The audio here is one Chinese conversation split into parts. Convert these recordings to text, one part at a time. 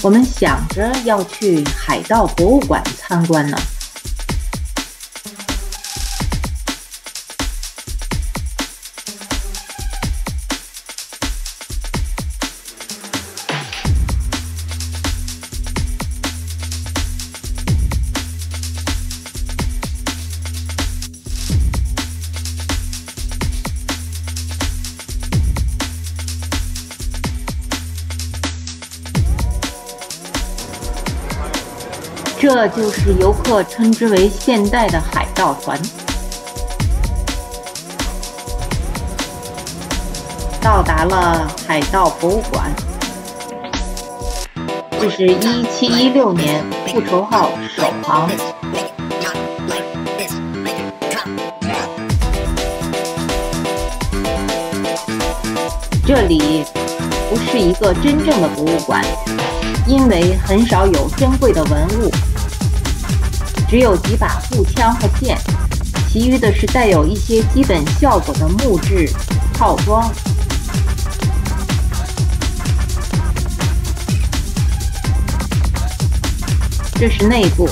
我们想着要去海盗博物馆参观呢。这就是游客称之为现代的海盗船。到达了海盗博物馆，这是1716年复仇号首航。这里不是一个真正的博物馆，因为很少有珍贵的文物，只有几把步枪和剑，其余的是带有一些基本效果的木质套装。这是内部。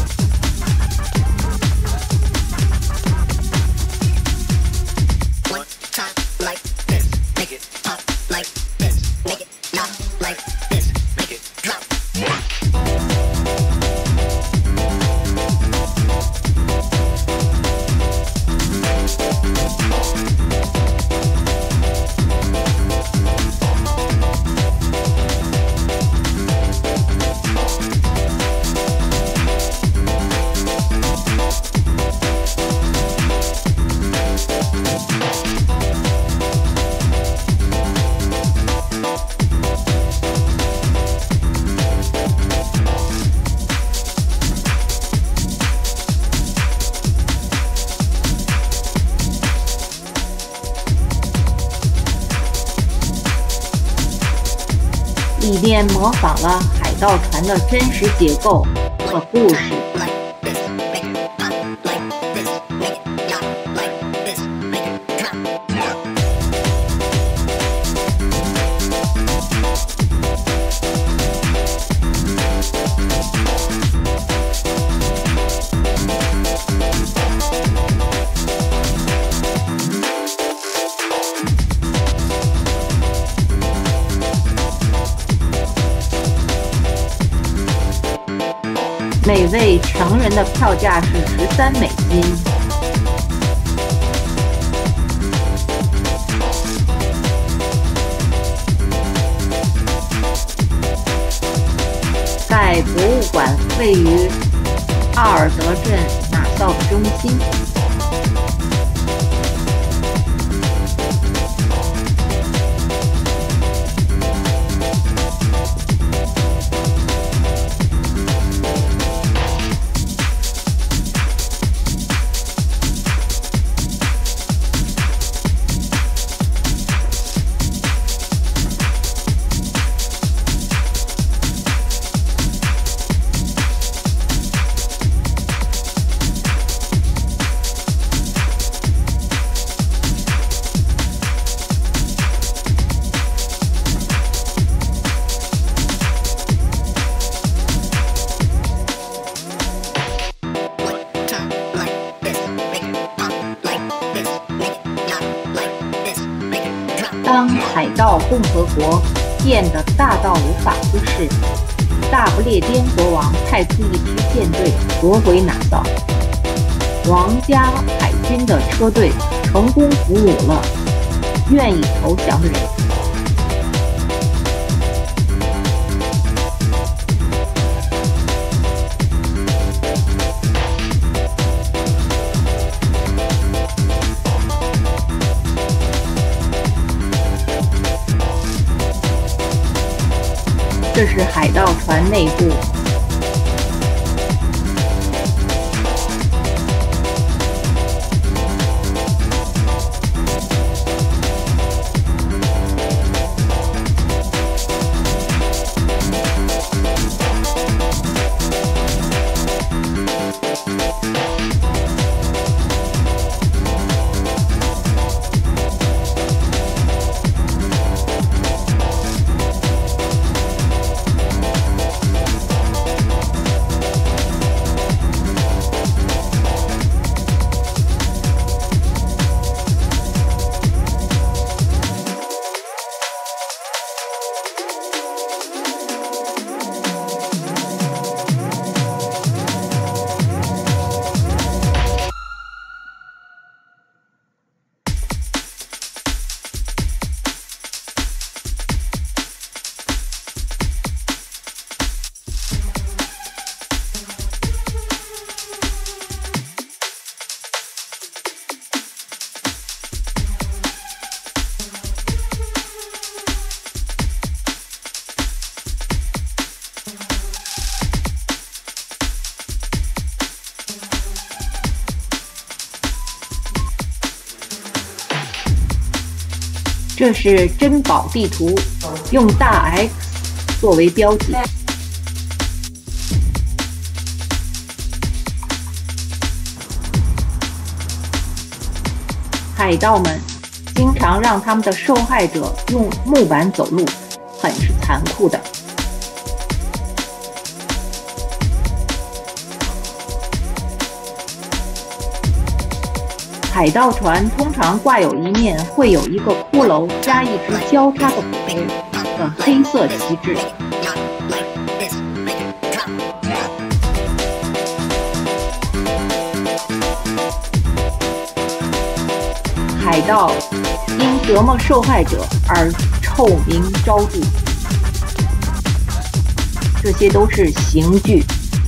里面模仿了海盗船的真实结构和故事。每位成人的票价是13美金。该博物馆位于阿尔德镇纳绍的中心。当海盗共和国变得大到无法忽视，大不列颠国王派出一支舰队夺回拿绍，皇家海军的车队成功俘虏了愿意投降的人。这是海盗船内部。 这是珍宝地图，用大 X 作为标记。海盗们经常让他们的受害者用木板走路，很是残酷的。海盗船通常挂有一面会有一个骷髅加一只交叉的头的黑色旗帜。海盗因折磨受害者而臭名昭著，这些都是刑具。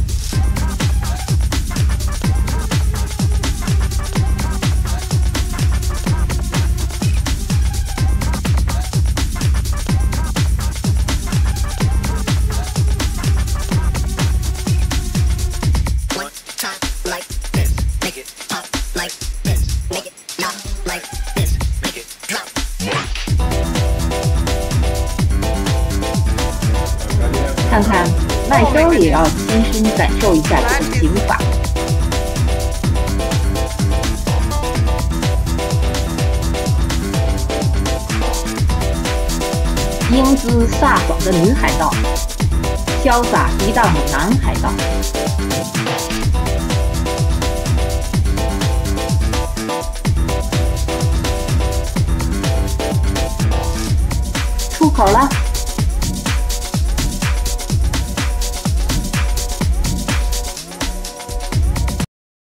看看麦修也要亲身感受一下这个刑法。英姿飒爽的女海盗，潇洒涤荡的男海盗。出口了。